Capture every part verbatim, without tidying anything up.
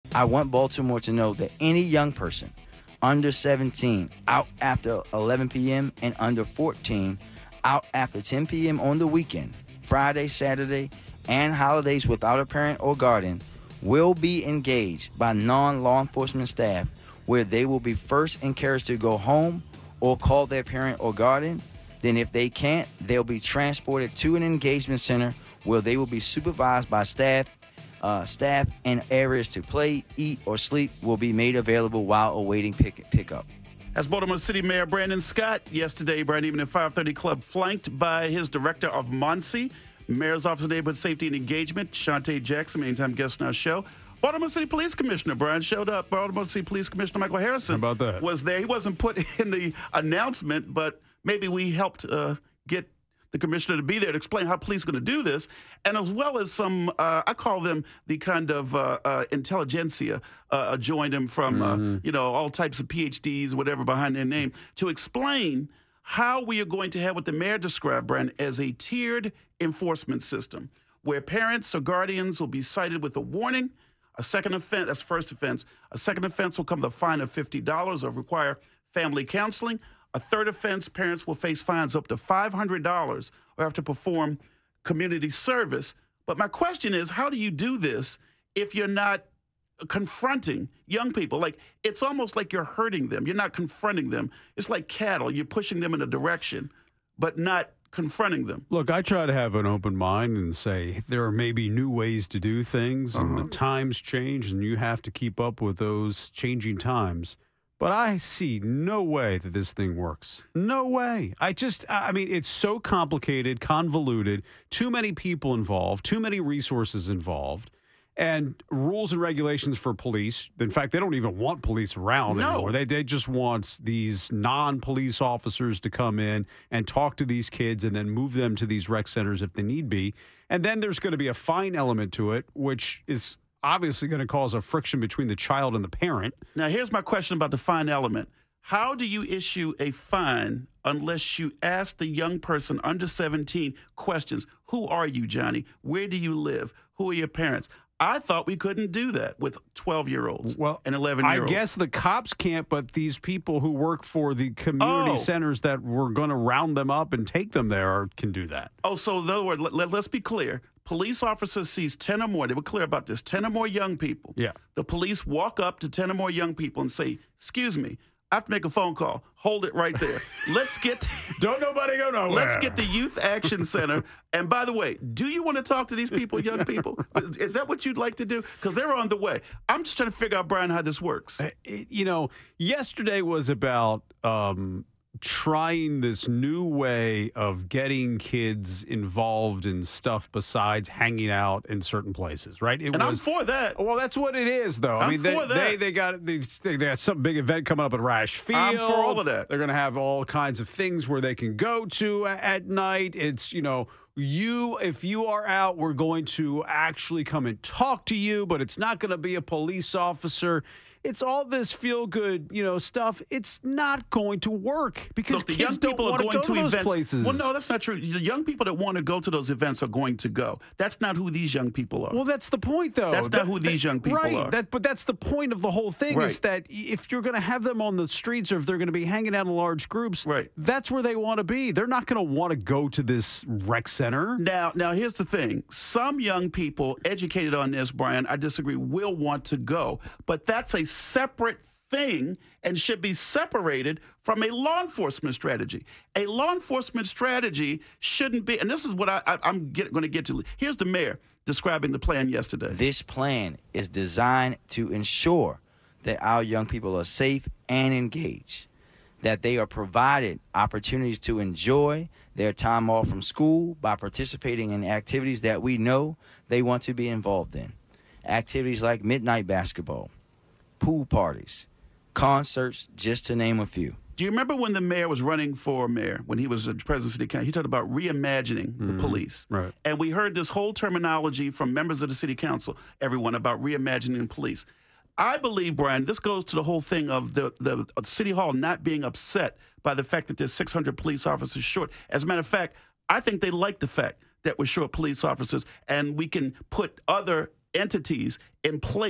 I want Baltimore to know that any young person under seventeen out after eleven p.m. and under fourteen out after ten p.m. on the weekend, Friday, Saturday, and holidays without a parent or guardian will be engaged by non-law enforcement staff, where they will be first encouraged to go home or call their parent or guardian. Then if they can't, they'll be transported to an engagement center where they will be supervised by staff. Uh, staff and areas to play, eat, or sleep will be made available while awaiting pick- pickup. As Baltimore City Mayor Brandon Scott yesterday, Bryan Nehman at five thirty Club, flanked by his director of MONSE, Mayor's Office of Neighborhood Safety and Engagement, Shantae Jackson, anytime guest on our show. Baltimore City Police Commissioner Brian showed up. Baltimore City Police Commissioner Michael Harrison How about that? was there. He wasn't put in the announcement, but maybe we helped uh, get the commissioner to be there to explain how police are going to do this, and as well as some, uh, I call them the kind of uh, uh, intelligentsia, uh, joined him from, mm-hmm. uh, you know, all types of P H Ds, whatever, behind their name, to explain how we are going to have what the mayor described, Brent, as a tiered enforcement system, where parents or guardians will be cited with a warning, a second offense, that's first offense, a second offense will come with a fine of fifty dollars or require family counseling. A third offense, parents will face fines up to five hundred dollars or have to perform community service. But my question is, how do you do this if you're not confronting young people? Like, it's almost like you're hurting them. You're not confronting them. It's like cattle. You're pushing them in a direction, but not confronting them. Look, I try to have an open mind and say there are maybe new ways to do things, and Uh-huh. the times change, and you have to keep up with those changing times. But I see no way that this thing works. No way. I just, I mean, it's so complicated, convoluted, too many people involved, too many resources involved, and rules and regulations for police. In fact, they don't even want police around No. anymore. They, they just want these non-police officers to come in and talk to these kids and then move them to these rec centers if they need be. And then there's going to be a fine element to it, which is obviously going to cause a friction between the child and the parent. Now, here's my question about the fine element. How do you issue a fine unless you ask the young person under seventeen questions? Who are you, Johnny? Where do you live? Who are your parents? I thought we couldn't do that with twelve-year-olds well, and eleven-year-olds. I guess the cops can't, but these people who work for the community Oh. centers that were going to round them up and take them there can do that. Oh, so in other words, let, let, let's be clear. Police officer sees ten or more, they were clear about this, ten or more young people. Yeah. The police walk up to ten or more young people and say, excuse me, I have to make a phone call. Hold it right there. Let's get Don't nobody go nowhere. let's get the Youth Action Center. And by the way, do you want to talk to these people, young people? Is, is that what you'd like to do? Because they're on the way. I'm just trying to figure out, Brian, how this works. Uh, it- you know, yesterday was about um, trying this new way of getting kids involved in stuff besides hanging out in certain places, right? It And was, I'm for that. Well, that's what it is, though. I I'm mean, they, for that. they they got they, they got some big event coming up at Rash Field. I'm for all of that. They're going to have all kinds of things where they can go to a- at night. It's, you know, you, if you are out, we're going to actually come and talk to you, but it's not going to be a police officer. It's all this feel-good, you know, stuff. It's not going to work because Look, the kids young don't people are want to going go to to those events. places. Well, no, that's not true. The young people that want to go to those events are going to go. That's not who these young people are. Well, that's the point, though. That's not That- who these young people right, are. That, but that's the point of the whole thing is Right. that if you're going to have them on the streets or if they're going to be hanging out in large groups, Right. that's where they want to be. They're not going to want to go to this rec center. Now, now here's the thing. Some young people educated on this, Brian, I disagree, will want to go. But that's a separate thing and should be separated from a law enforcement strategy. A law enforcement strategy shouldn't be, and this is what I, I, I'm get, going to get to. Here's the mayor describing the plan yesterday. This plan is designed to ensure that our young people are safe and engaged, that they are provided opportunities to enjoy their time off from school by participating in activities that we know they want to be involved in. Activities like midnight basketball, pool parties, concerts, just to name a few. Do you remember when the mayor was running for mayor, when he was the president of the city council? He talked about reimagining the police. right. And we heard this whole terminology from members of the city council, everyone, about reimagining the police. I believe, Brian, this goes to the whole thing of the, the of City Hall not being upset by the fact that there's six hundred police officers short. As a matter of fact, I think they like the fact that we're short police officers and we can put other entities in place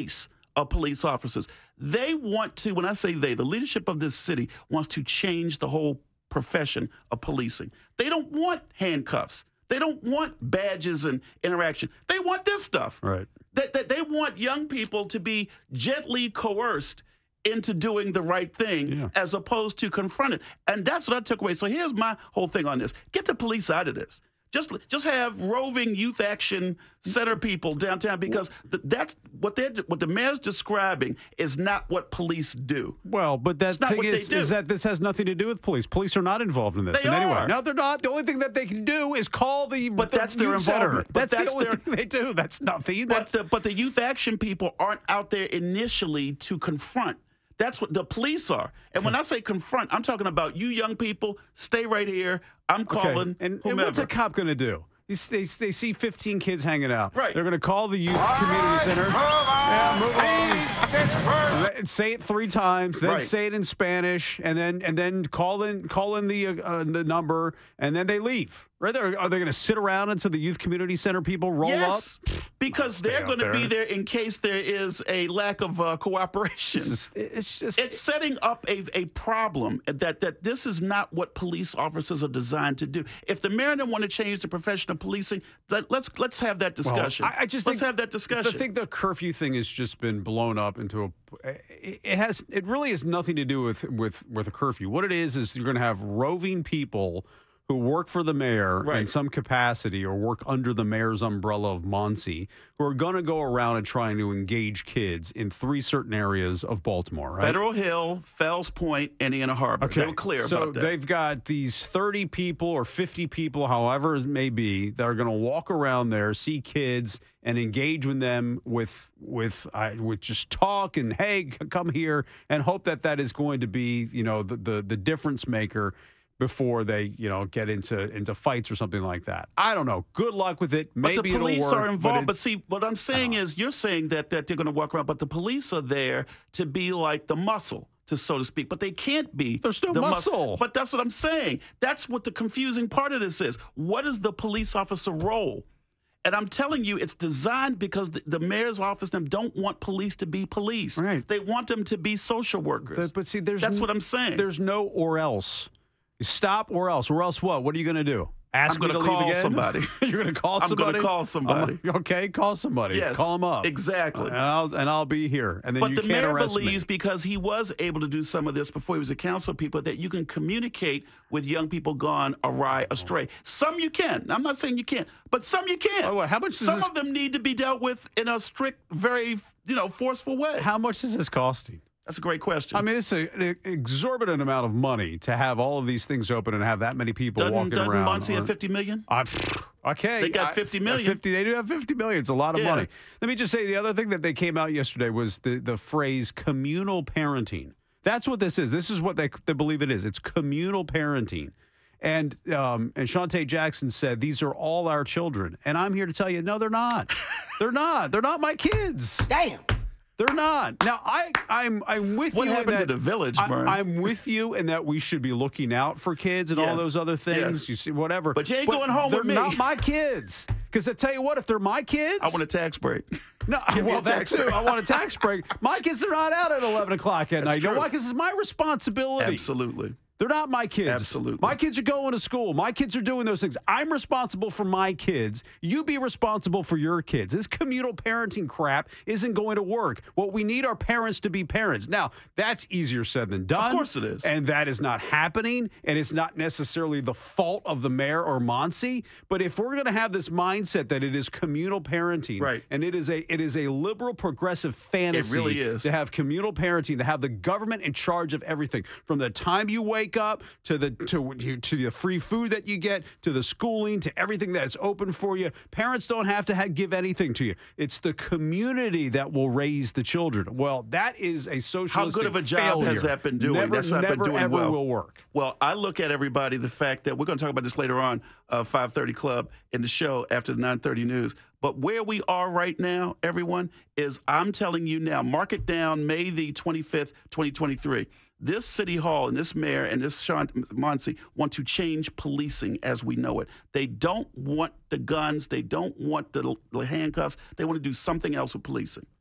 of police officers. They want to, when I say they, the leadership of this city wants to change the whole profession of policing. They don't want handcuffs. They don't want badges and interaction. They want this stuff. Right. That, that they want young people to be gently coerced into doing the right thing Yeah. as opposed to confronted. And that's what I took away. So here's my whole thing on this. Get the police out of this. Just just have roving youth action center people downtown, because th- that's what they're what the mayor's describing is not what police do. Well, but that It's not thing what is, they do. is that this has nothing to do with police. Police are not involved in this They in any way. are. No, they're not. The only thing that they can do is call the But the that's their youth center. involvement. But That's, that's the only their- thing they do. That's nothing. But That's, the, but the youth action people aren't out there initially to confront. That's what the police are. And when I say confront, I'm talking about you young people, stay right here. I'm calling okay. and, and whomever. what's a cop going to do? They, they, they see fifteen kids hanging out. Right. They're going to call the youth community center. Move on. Yeah, move on. Please disperse. Let- Say it three times, then Right. say it in Spanish, and then and then call in call in the uh, uh, the number, and then they leave. Right? There, are they going to sit around until the youth community center people roll yes, up? because Stay they're out going to be there. there in case there is a lack of uh, cooperation. It's just, it's just It's setting up a, a problem that, that this is not what police officers are designed to do. If the mayor didn't want to change the profession of policing, let, let's let's have that well, discussion. I, I just let's think have that discussion. I think the curfew thing has just been blown up into a. It it has. It really has nothing to do with with with a curfew. What it is is you're going to have roving people who work for the mayor in Right. some capacity or work under the mayor's umbrella of Muncie, who are going to go around and trying to engage kids in three certain areas of Baltimore, right? Federal Hill, Fells Point, Indiana Harbor. Okay. They were clear so about that. they've got these thirty people or fifty people, however it may be, that are going to walk around there, see kids, and engage with them with with uh, with just talk and hey, c- come here, and hope that that is going to be, you know, the the, the difference maker before they, you know, get into into fights or something like that. I don't know. Good luck with it. But Maybe the police it'll work, are involved. But, it- see, what I'm saying is, you're saying that that they're going to walk around, but the police are there to be like the muscle, to so to speak. But they can't be. There's no the mus- muscle. But that's what I'm saying. That's what the confusing part of this is. What is the police officer role? And I'm telling you, it's designed because the, the mayor's office them don't want police to be police. Right. They want them to be social workers. But, but see, there's that's n- what I'm saying. There's no or else. Stop or else. Or else what? What are you going to do? Ask I'm me gonna to leave call again? somebody. You're going to call I'm somebody? gonna call somebody. Um, okay, call somebody. Yes, Call them up. exactly. And I'll, and I'll be here. And then But you the can't mayor arrest believes, me. because he was able to do some of this before he was a council people, that you can communicate with young people gone awry, astray. Some you can. I'm not saying you can't, but some you can't. By the way, how much does some this- of them need to be dealt with in a strict, very, you know, forceful way. How much is this costing? That's a great question. I mean, it's a, an exorbitant amount of money to have all of these things open and have that many people doesn't walking doesn't around. Muncie have or- fifty million? I, okay. They got I- fifty million. fifty, they do have fifty million. It's a lot of Yeah. money. Let me just say the other thing that they came out yesterday was the, the phrase communal parenting. That's what this is. This is what they, they believe it is. It's communal parenting. And um, and Shantae Jackson said, these are all our children. And I'm here to tell you, no, they're not. They're not. They're not my kids. Damn. They're not. Now, I, I'm I'm with What you. in happened to that- the village, I, Brian? I'm with you in that we should be looking out for kids and all Yes. those other things. Yes. You see, whatever. But you ain't going home they're with me. not my kids. Because I tell you what, if they're my kids, I want a tax break. no, Give me well a that tax too. break. I want a tax break. My kids are not out at eleven o'clock at That's night. You know true. why? Because it's my responsibility. Absolutely. They're not my kids. Absolutely. My kids are going to school. My kids are doing those things. I'm responsible for my kids. You be responsible for your kids. This communal parenting crap isn't going to work. What we need are parents to be parents. Now, that's easier said than done. Of course it is. And that is not happening. And it's not necessarily the fault of the mayor or Muncie. But if we're going to have this mindset that it is communal parenting, Right. and it is a it is a liberal progressive fantasy really is. to have communal parenting, to have the government in charge of everything from the time you wake up to the to to the free food that you get, to the schooling, to everything that's open for you. Parents don't have to have, give anything to you. It's the community that will raise the children. Well, that is a socialistic How good of a job has failure. that been doing? Never, That's not never, been doing ever well. will work. Well, I look at everybody, the fact that we're going to talk about this later on, uh, five thirty Club in the show after the nine thirty news. But where we are right now, everyone, is I'm telling you now, mark it down, May the twenty-fifth, twenty twenty-three. This city hall and this mayor and this Sean Muncie want to change policing as we know it. They don't want the guns. They don't want the, the handcuffs. They want to do something else with policing.